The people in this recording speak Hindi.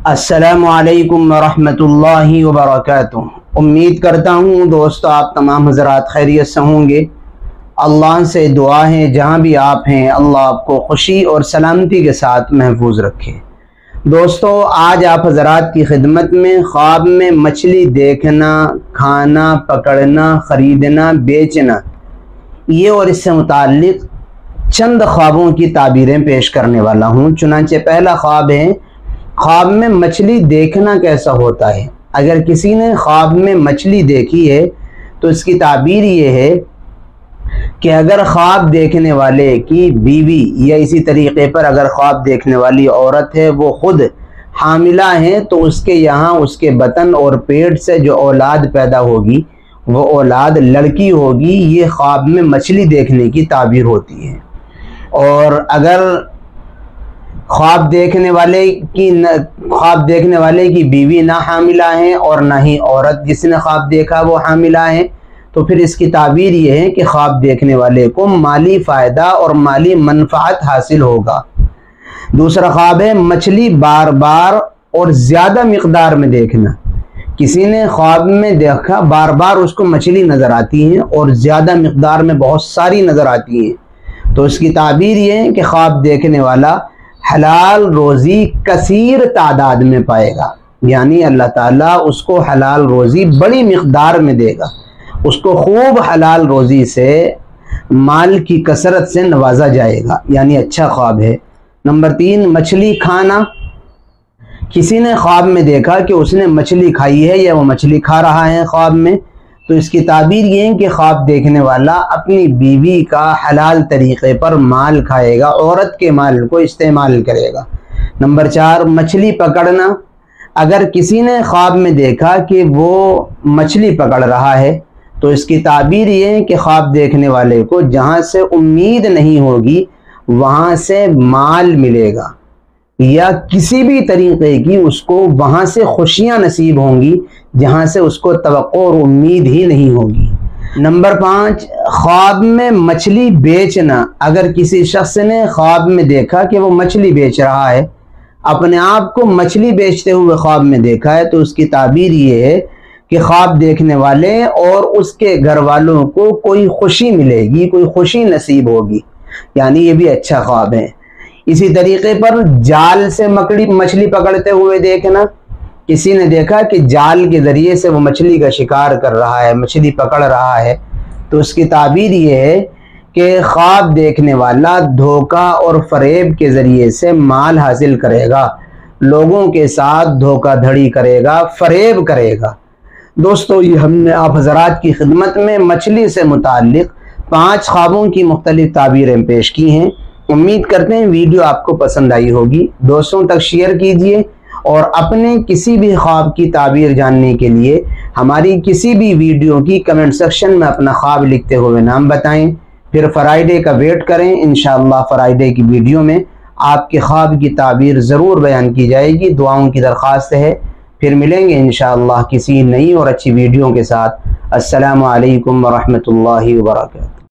अस्सलामुअलैकुम वरहमतुल्लाहि वबरकातुहू। उम्मीद करता हूँ दोस्तों आप तमाम हज़रात खैरियत से होंगे। अल्लाह से दुआ है जहाँ भी आप हैं अल्लाह आपको खुशी और सलामती के साथ महफूज रखे। दोस्तों आज आप हज़रात की खिदमत में ख्वाब में मछली देखना, खाना, पकड़ना, ख़रीदना, बेचना, ये और इससे मुताल्लिक़ चंद ख्वाबों की ताबीरें पेश करने वाला हूँ। चुनांचे पहला ख्वाब है, ख्वाब में मछली देखना कैसा होता है। अगर किसी ने ख्वाब में मछली देखी है तो इसकी ताबीर ये है कि अगर ख्वाब देखने वाले की बीवी या इसी तरीके पर अगर ख्वाब देखने वाली औरत है वो खुद हामिला है तो उसके यहाँ उसके बतन और पेट से जो औलाद पैदा होगी वो औलाद लड़की होगी। ये ख्वाब में मछली देखने की ताबीर होती है। और अगर ख्वाब देखने वाले की बीवी ना हामिला है और ना ही औरत जिसने ख्वाब देखा वो हामिला है तो फिर इसकी ताबीर ये है कि ख्वाब देखने वाले को माली फ़ायदा और माली मनफ़ात हासिल होगा। दूसरा ख्वाब है मछली बार बार और ज़्यादा मिक़दार में देखना। किसी ने ख्वाब में देखा बार बार उसको मछली नज़र आती है और ज़्यादा मिक़दार में बहुत सारी नज़र आती है तो इसकी ताबीर ये है कि ख्वाब देखने वाला हलाल रोज़ी कसीर तादाद में पाएगा, यानी अल्लाह ताला उसको हलाल रोज़ी बड़ी मिक़दार में देगा, उसको खूब हलाल रोज़ी से माल की कसरत से नवाजा जाएगा, यानी अच्छा ख्वाब है। नंबर 3 मछली खाना। किसी ने ख्वाब में देखा कि उसने मछली खाई है या वो मछली खा रहा है ख्वाब में तो इसकी ताबीर ये है कि ख्वाब देखने वाला अपनी बीवी का हलाल तरीक़े पर माल खाएगा, औरत के माल को इस्तेमाल करेगा। नंबर 4 मछली पकड़ना। अगर किसी ने ख्वाब में देखा कि वो मछली पकड़ रहा है तो इसकी ताबीर ये है कि ख्वाब देखने वाले को जहाँ से उम्मीद नहीं होगी वहाँ से माल मिलेगा या किसी भी तरीक़े की उसको वहाँ से खुशियाँ नसीब होंगी जहाँ से उसको तवक्को और उम्मीद ही नहीं होगी। नंबर 5 ख्वाब में मछली बेचना। अगर किसी शख्स ने ख्वाब में देखा कि वो मछली बेच रहा है, अपने आप को मछली बेचते हुए ख्वाब में देखा है तो उसकी ताबीर ये है कि ख्वाब देखने वाले और उसके घर वालों को कोई खुशी मिलेगी, कोई खुशी नसीब होगी, यानी ये भी अच्छा ख्वाब है। इसी तरीके पर जाल से मछली पकड़ते हुए देखना। किसी ने देखा कि जाल के ज़रिए से वो मछली का शिकार कर रहा है, मछली पकड़ रहा है तो उसकी ताबीर ये है कि ख्वाब देखने वाला धोखा और फ़रेब के ज़रिए से माल हासिल करेगा, लोगों के साथ धोखाधड़ी करेगा, फ़रेब करेगा। दोस्तों ये हमने आप हज़रात की खिदमत में मछली से मुताल्लिक़ 5 ख्वाबों की मुख्तलिफ़ ताबीरें पेश की हैं। उम्मीद करते हैं वीडियो आपको पसंद आई होगी। दोस्तों तक शेयर कीजिए और अपने किसी भी ख्वाब की ताबीर जानने के लिए हमारी किसी भी वीडियो की कमेंट सेक्शन में अपना ख्वाब लिखते हुए नाम बताएं। फिर फ्राइडे का वेट करें, इंशाअल्लाह फ्राइडे की वीडियो में आपके ख्वाब की ताबीर ज़रूर बयान की जाएगी। दुआओं की दरख्वास्त है। फिर मिलेंगे इंशाअल्लाह किसी नई और अच्छी वीडियो के साथ। अस्सलामु अलैकुम वरहमतुल्लाहि वबरकातुहू।